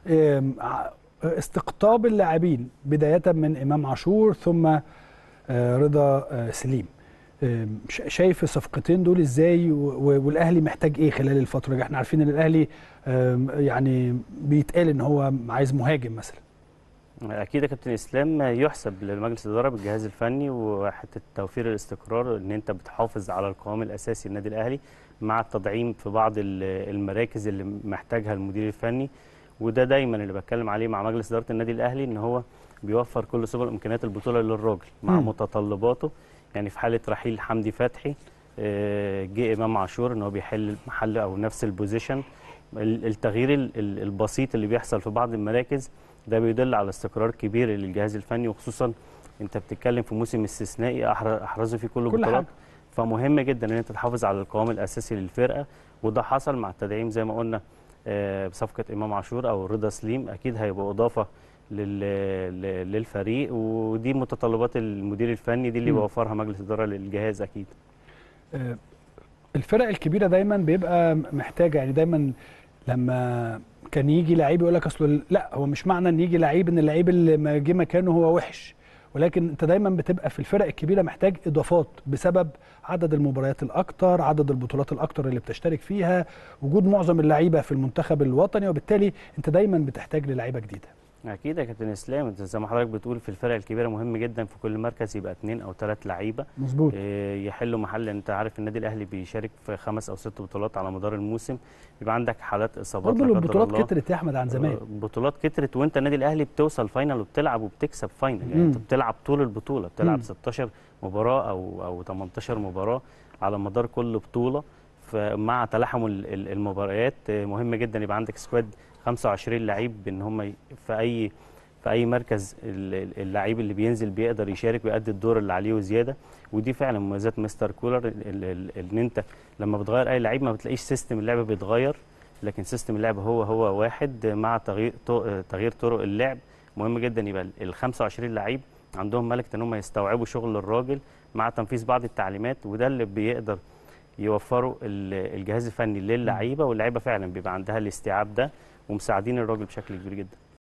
استقطاب اللاعبين بدايه من امام عاشور ثم رضا سليم، شايف الصفقتين دول ازاي والاهلي محتاج ايه خلال الفتره دي؟ احنا عارفين ان الاهلي يعني بيتقال ان هو عايز مهاجم مثلا. اكيد يا كابتن اسلام، يحسب لمجلس الاداره بالجهاز الفني وحته توفير الاستقرار، ان انت بتحافظ على القوام الاساسي للنادي الاهلي مع التدعيم في بعض المراكز اللي محتاجها المدير الفني. وده دايما اللي بتكلم عليه مع مجلس اداره النادي الاهلي، ان هو بيوفر كل سبل امكانيات البطوله للراجل مع متطلباته. يعني في حاله رحيل حمدي فتحي جه امام عاشور ان هو بيحل محل او نفس البوزيشن. التغيير البسيط اللي بيحصل في بعض المراكز ده بيدل على استقرار كبير للجهاز الفني، وخصوصا انت بتتكلم في موسم استثنائي احرزوا فيه كل البطولات. فمهم جدا ان انت تحافظ على القوام الاساسي للفرقه، وده حصل مع التدعيم زي ما قلنا بصفقه امام عاشور او رضا سليم. اكيد هيبقى اضافه للفريق، ودي متطلبات المدير الفني دي اللي بيوفرها مجلس الاداره للجهاز. اكيد الفرق الكبيره دايما بيبقى محتاجه، يعني دايما لما كان يجي لعيب يقول لك اصل لا، هو مش معنى ان يجي لعيب ان اللعيب اللي ما جه مكانه هو وحش، ولكن انت دايما بتبقى في الفرق الكبيره محتاج اضافات بسبب عدد المباريات الاكتر، عدد البطولات الاكتر اللي بتشترك فيها، وجود معظم اللعيبه في المنتخب الوطني، وبالتالي انت دايما بتحتاج للعيبه جديده. اكيد يا كابتن اسلام، انت زي ما حضرتك بتقول في الفرق الكبيره مهم جدا في كل مركز يبقى 2 أو 3 لعيبه مظبوط يحلوا محل. انت عارف النادي الاهلي بيشارك في 5 أو 6 بطولات على مدار الموسم، يبقى عندك حالات اصابات برضه لا قدر البطولات الله. كترت يا احمد عن زمان. بطولات كترت، وانت النادي الاهلي بتوصل فاينل وبتلعب وبتكسب فاينل. يعني انت بتلعب طول البطوله، بتلعب 16 مباراه او 18 مباراه على مدار كل بطوله. فمع تلاحم المباريات مهم جدا يبقى عندك سكواد 25 لعيب، ان هم في اي مركز اللعيب اللي بينزل بيقدر يشارك ويؤدي الدور اللي عليه وزياده. ودي فعلا مميزات مستر كولر، ان انت لما بتغير اي لعيب ما بتلاقيش سيستم اللعب بيتغير، لكن سيستم اللعب هو واحد مع تغيير طرق اللعب. مهم جدا يبقى ال 25 لعيب عندهم ملكه ان هم يستوعبوا شغل الراجل مع تنفيذ بعض التعليمات، وده اللي بيقدر يوفروا الجهاز الفني للعيبه، واللعيبه فعلا بيبقى عندها الاستيعاب ده ومساعدين الراجل بشكل كبير جدا.